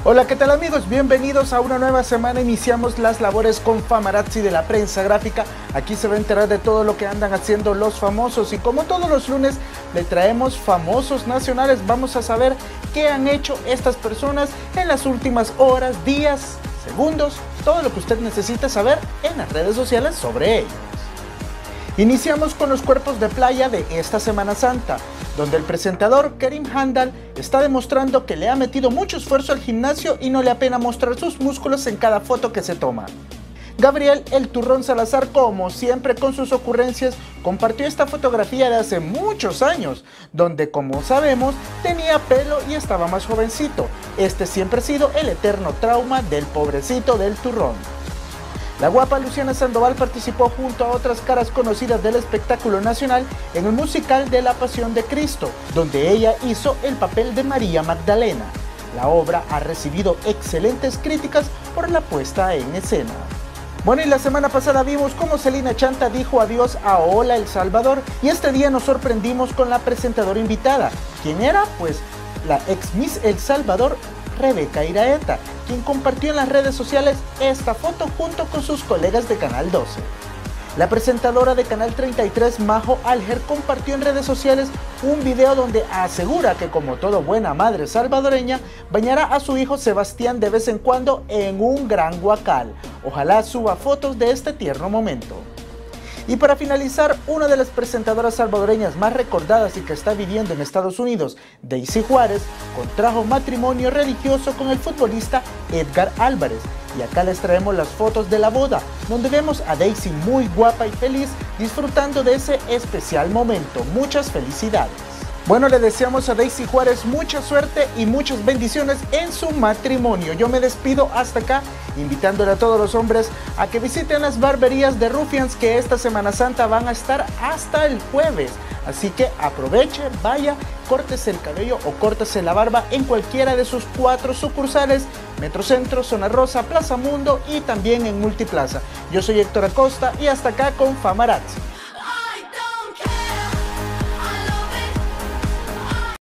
Hola, ¿qué tal amigos? Bienvenidos a una nueva semana. Iniciamos las labores con Famarazzi de la prensa gráfica. Aquí se va a enterar de todo lo que andan haciendo los famosos y como todos los lunes le traemos famosos nacionales. Vamos a saber qué han hecho estas personas en las últimas horas, días, segundos, todo lo que usted necesita saber en las redes sociales sobre ellos. Iniciamos con los cuerpos de playa de esta Semana Santa, donde el presentador Karim Handal está demostrando que le ha metido mucho esfuerzo al gimnasio y no le apena mostrar sus músculos en cada foto que se toma. Gabriel El Turrón Salazar, como siempre con sus ocurrencias, compartió esta fotografía de hace muchos años, donde como sabemos tenía pelo y estaba más jovencito. Este siempre ha sido el eterno trauma del pobrecito del Turrón. La guapa Luciana Sandoval participó junto a otras caras conocidas del espectáculo nacional en el musical de La Pasión de Cristo, donde ella hizo el papel de María Magdalena. La obra ha recibido excelentes críticas por la puesta en escena. Bueno, y la semana pasada vimos cómo Celina Chanta dijo adiós a Hola El Salvador y este día nos sorprendimos con la presentadora invitada. ¿Quién era? Pues la ex Miss El Salvador, Rebeca Iraeta, quien compartió en las redes sociales esta foto junto con sus colegas de Canal 12. La presentadora de Canal 33, Majo Alger, compartió en redes sociales un video donde asegura que como toda buena madre salvadoreña, bañará a su hijo Sebastián de vez en cuando en un gran guacal. Ojalá suba fotos de este tierno momento. Y para finalizar, una de las presentadoras salvadoreñas más recordadas y que está viviendo en Estados Unidos, Daisy Juárez, contrajo matrimonio religioso con el futbolista Edgar Álvarez. Y acá les traemos las fotos de la boda, donde vemos a Daisy muy guapa y feliz disfrutando de ese especial momento. Muchas felicidades. Bueno, le deseamos a Daisy Juárez mucha suerte y muchas bendiciones en su matrimonio. Yo me despido hasta acá, invitándole a todos los hombres a que visiten las barberías de Rufians, que esta Semana Santa van a estar hasta el jueves. Así que aproveche, vaya, córtese el cabello o córtese la barba en cualquiera de sus 4 sucursales: Metrocentro, Zona Rosa, Plaza Mundo y también en Multiplaza. Yo soy Héctor Acosta y hasta acá con Famarazzi.